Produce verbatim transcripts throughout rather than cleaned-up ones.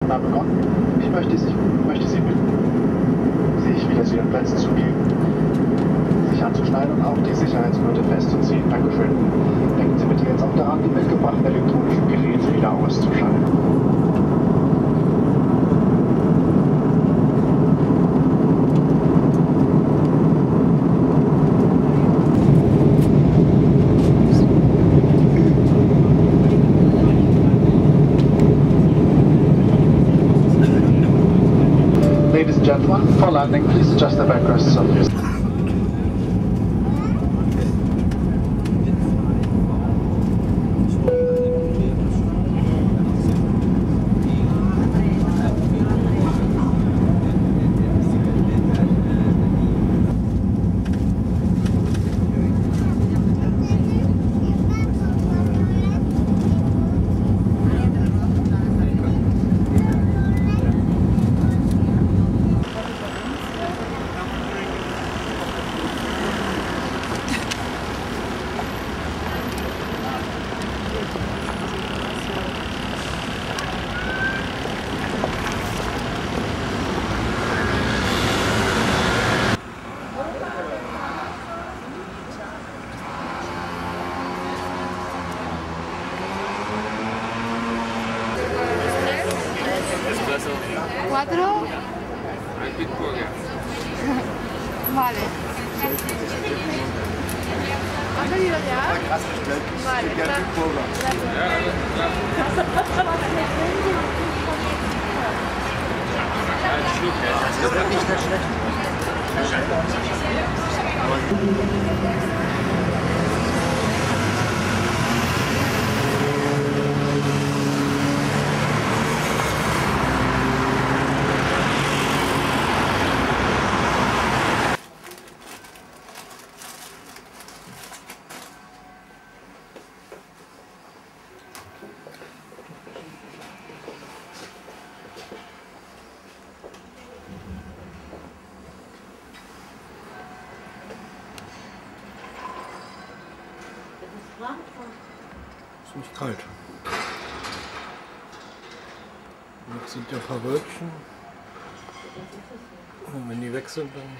Fahrt begonnen. Ich möchte Sie, möchte Sie bitten, sich wieder zu Ihren Plätzen zu geben, sich anzuschneiden und auch die Sicherheitsgurte festzuziehen. Dankeschön. Denken Sie bitte jetzt auch daran, die mitgebrachten elektronischen Geräte wieder auszuschalten. Ladies and gentlemen, for landing, please adjust the backrests of your... Cuatro. Vale. ¿Has venido ya? Vale, gracias. Ist nicht kalt. Jetzt sind ja ein paar Wölkchen. Und wenn die weg sind, dann...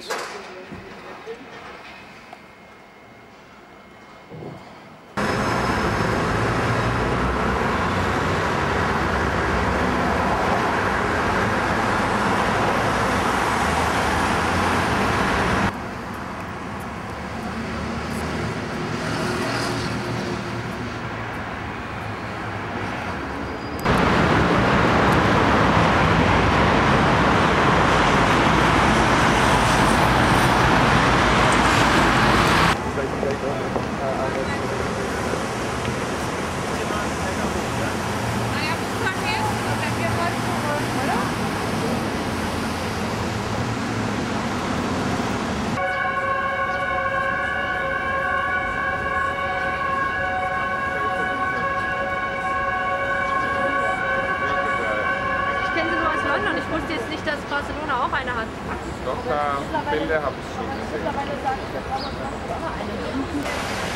Ich wusste jetzt nicht, dass Barcelona auch eine hat. Doch, äh, Bilder habe ich schon gesehen. Mittlerweile sage ich, dass Barcelona auch eine hat.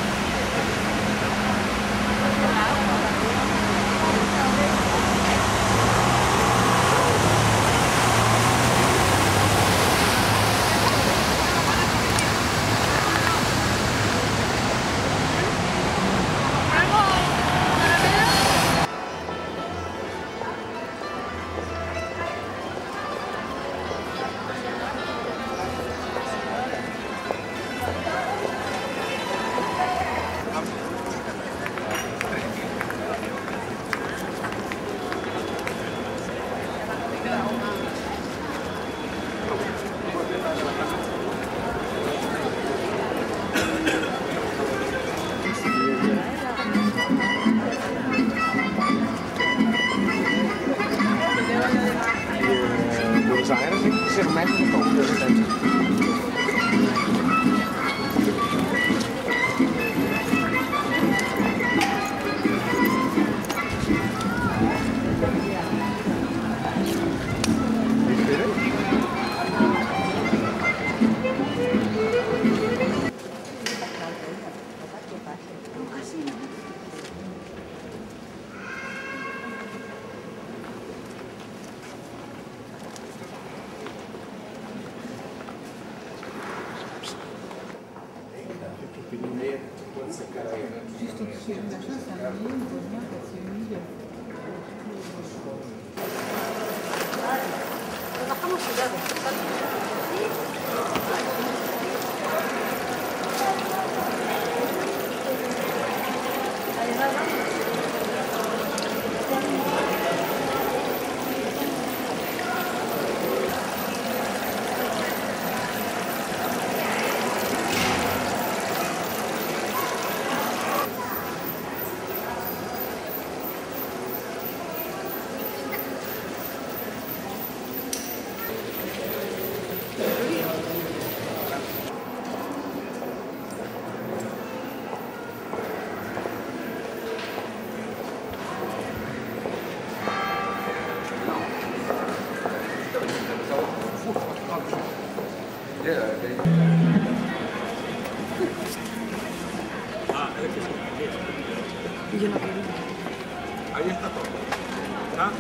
Buenos Aires, zeg mij nog over de Bajamos cuidado. Ahí está todo. ¿Está?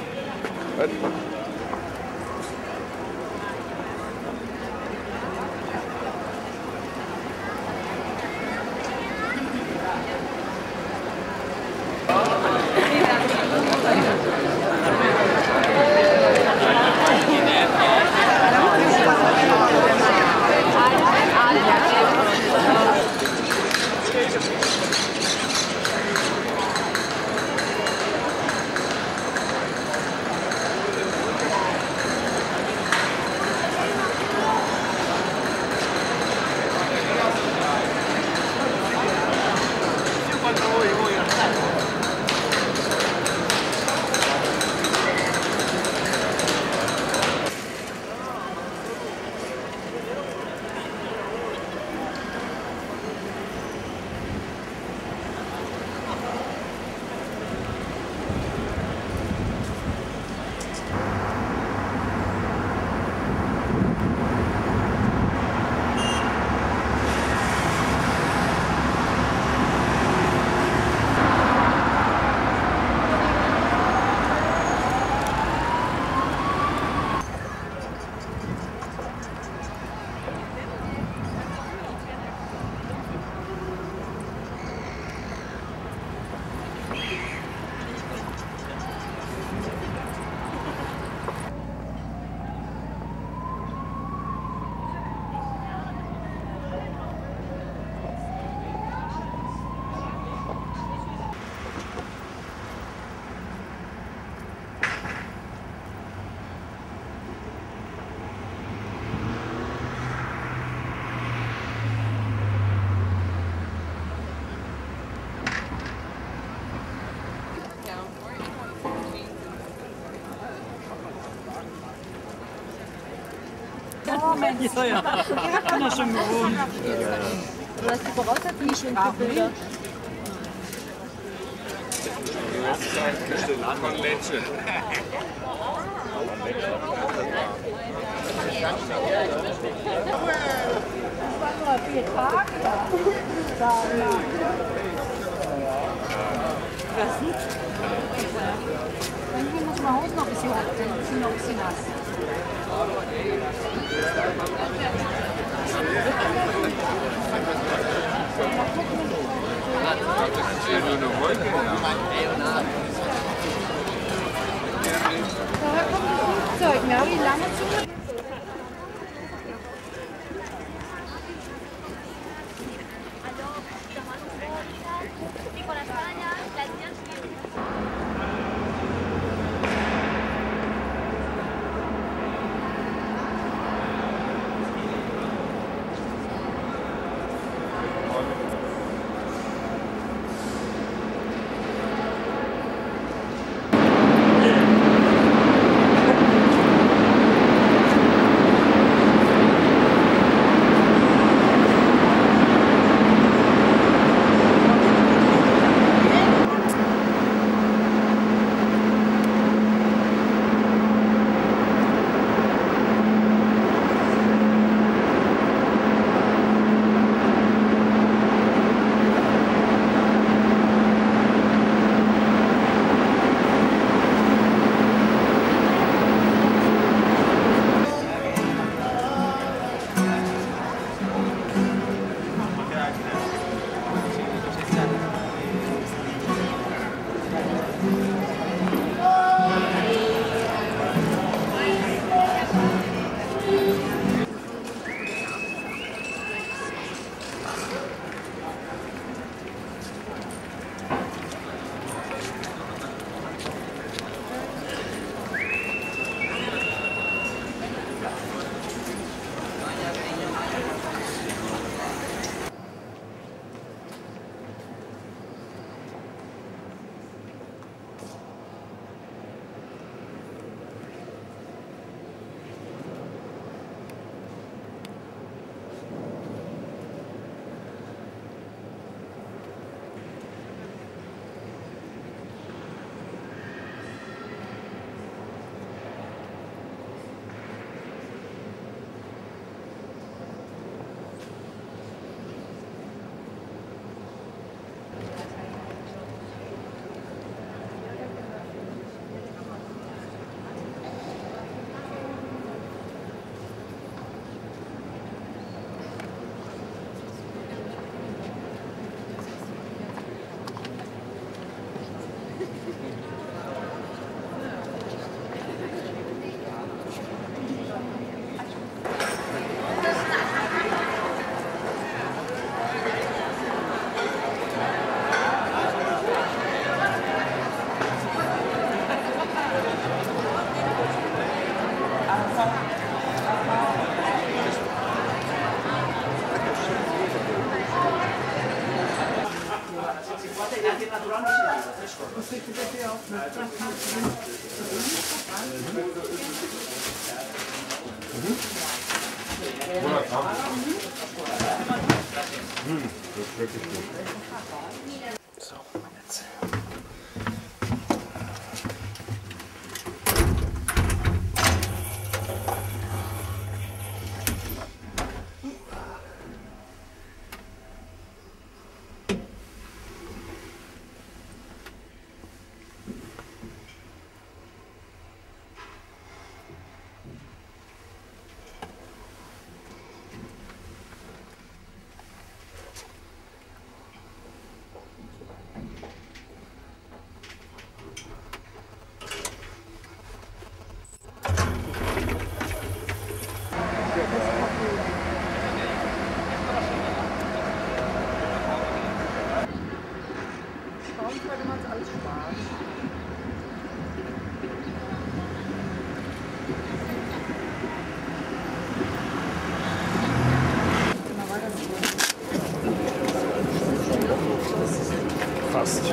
Ja, ja. Ich hab da schon gewohnt. Du hast die Voraussetzungen schon gebildet. Von Lecce. Irgendwie muss man Hose noch ein bisschen hoch, dann sind noch ein bisschen nass. Flugzeug, Mary, lange zu. Hm, das ist wirklich gut. So, jetzt. Fast.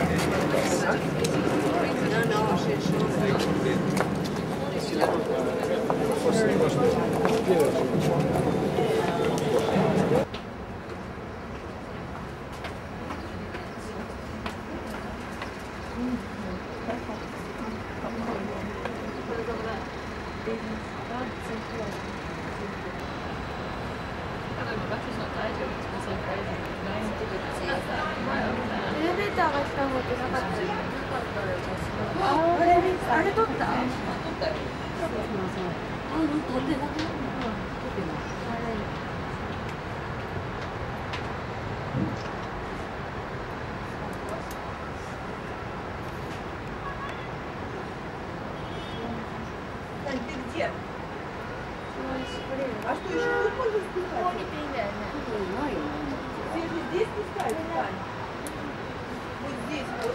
А что, еще тут можно спускать? Все же здесь спускать, Тань? Вот здесь вот.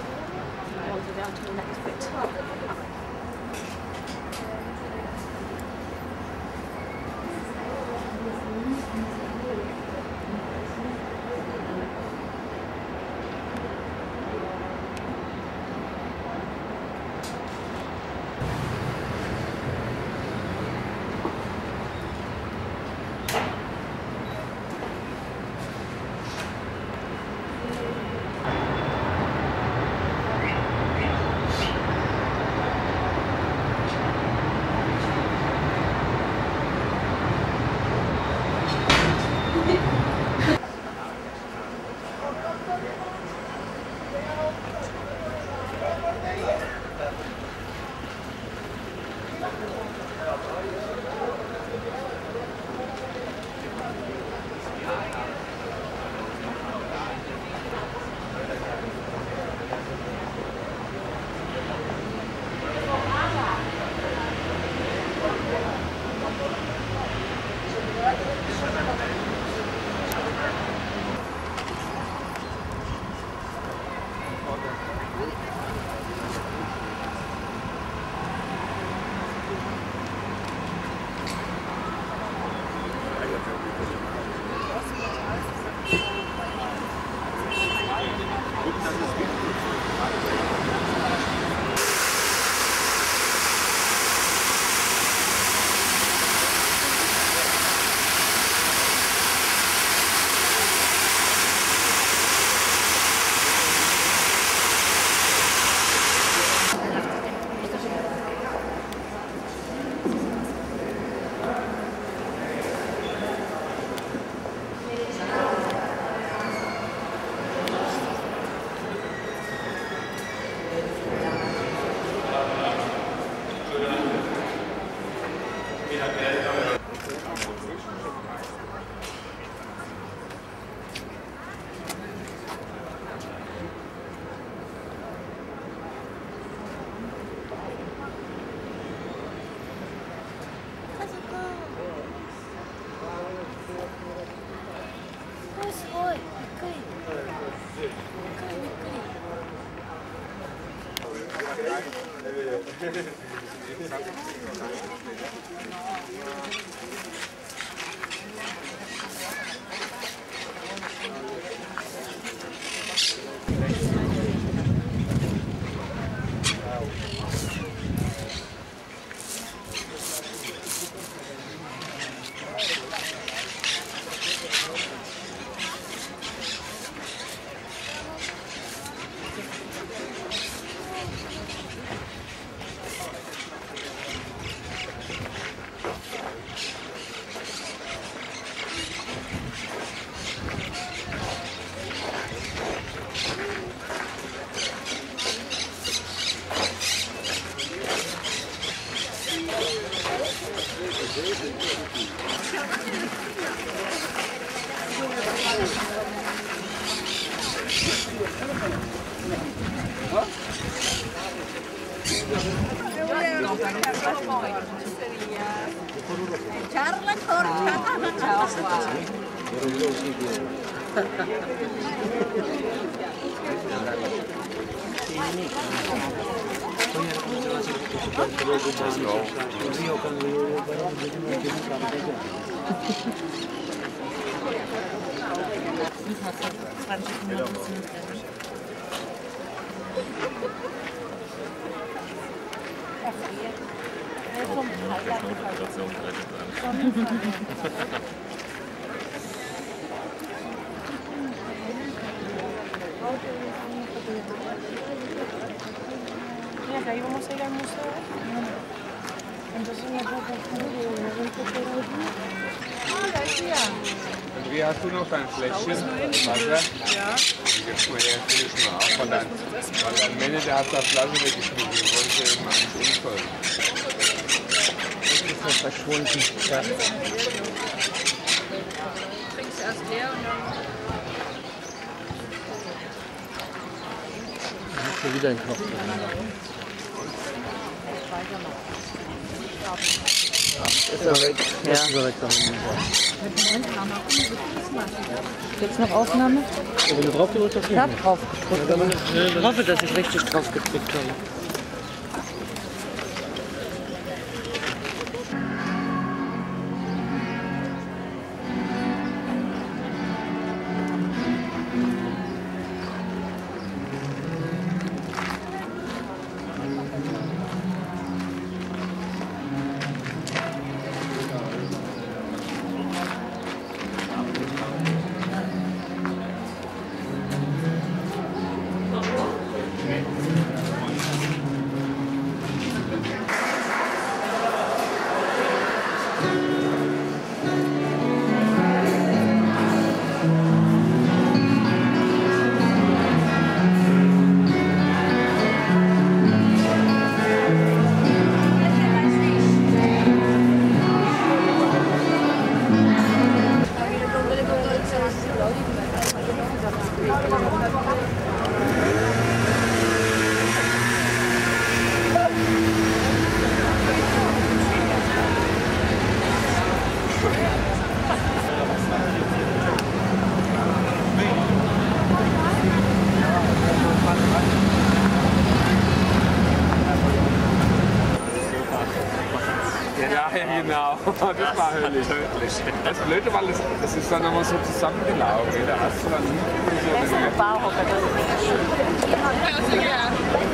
Charla corta. Mira, que ahí vamos a ir al museo. Entonces me puedo confundir y me voy a coger allí. Ah, García. Wie hast du noch dein Fläschchen Wasser? Ja. Jetzt mal her, ich will es mal auf. Weil dein, weil dein Männer, der hat da Flasche weggeschmissen. Ich wollte eben eins umfallen. Das ist verschwunden. Ja. Trinkst erst leer und dann... Da ist wieder ein Knopf drin. Ist er weg? Ja. Ist er weg da hinten. Jetzt noch Aufnahme? Ja, wenn du drauf gedrückt hast, Ich hab drauf gedrückt. ich hoffe, dass ich richtig drauf gedrückt habe. Ja, ja, genau. Das war höllisch. Das Blöde, weil das, das ist dann nochmal so zusammengelaufen. Da hast du dann nicht so eine Bauhocker, das ist schön. Ja.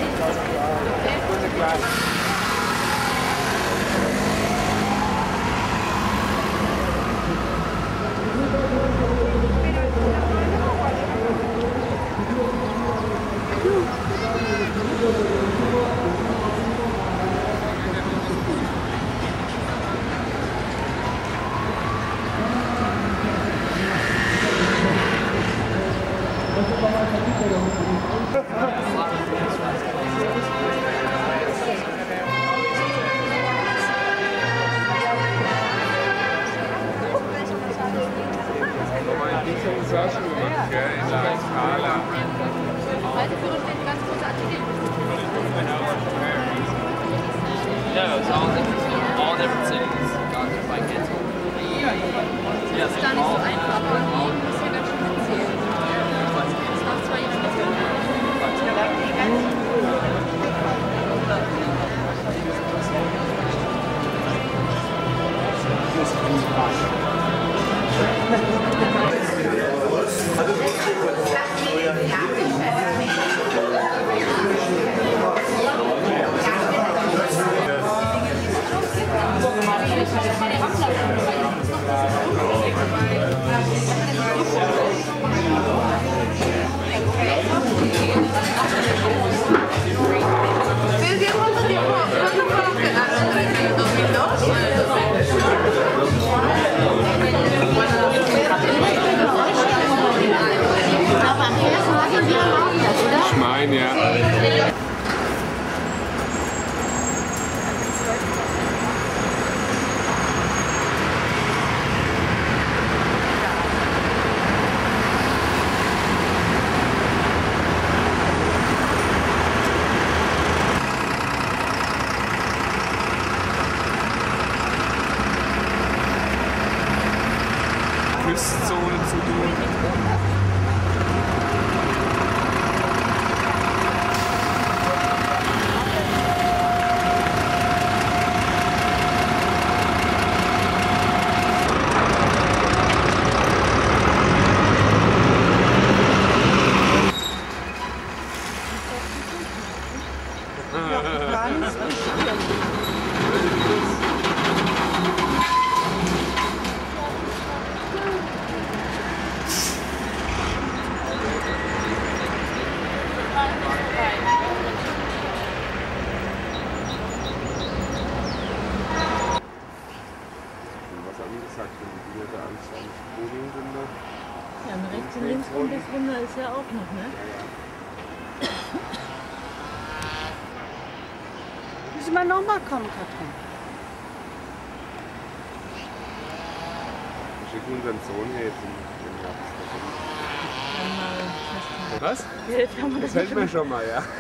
Yeah, it's all different, all different cities. Got it by kids. Das ist gar nicht so einfach, irgendwie ein bisschen ganz schön erzählen. Das macht zwar jetzt nicht Ich meine, ja. Fußzone zu tun. Ja, und rechts und links rum bis runter ist ja auch noch, ne? Müssen wir nochmal kommen, Katrin? Wir schicken unseren Sohn hier jetzt in den Herbst. Was? Ja, jetzt haben wir Das das fällt mir schon mal, ja.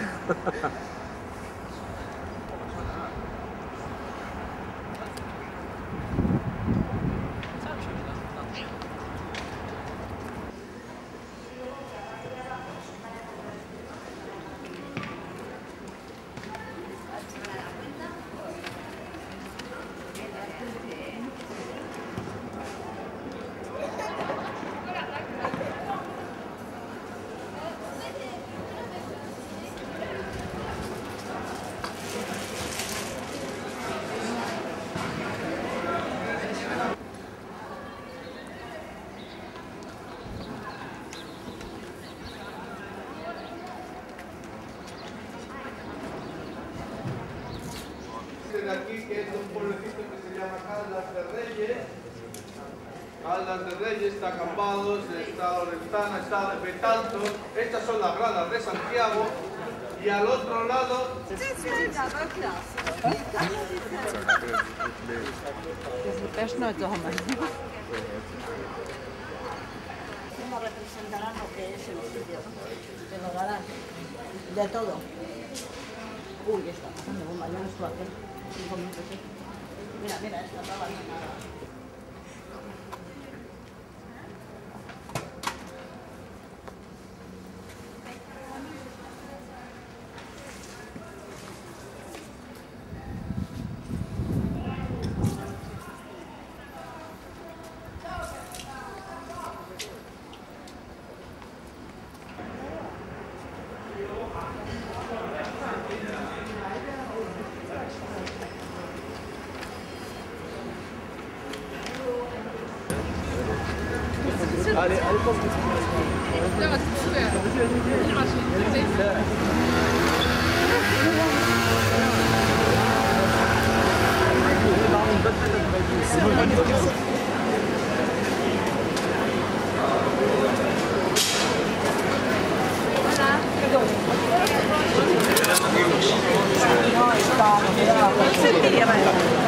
De aquí, que es un pueblecito que se llama Caldas de Reyes. Caldas de Reyes, está Cambados, está Lorenzana, está Betanzos. Estas son las gradas de Santiago. Y al otro lado... Das wird der Schnauze haben. Representarán lo que es el sitio. Te lo darán. De todo. Uy, está pasando bomba. Yo no estoy aquí. Cinco minutos, ¿eh? Mira, mira, esta está avanzada. Alle, alle kommen. Ja, was ist das? Die Maschine. No, está, no,